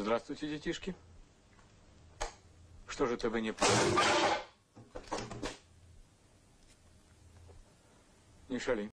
Здравствуйте, детишки. Что же это вы не поняли? Не шали.